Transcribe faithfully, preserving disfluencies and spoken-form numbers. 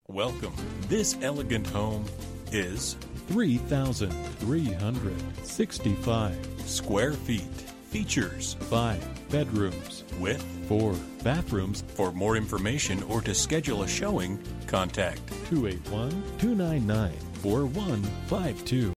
Welcome. This elegant home is three thousand three hundred sixty-five square feet. Features five bedrooms with four bathrooms. For more information or to schedule a showing, contact two eight one, two nine nine, four one five two.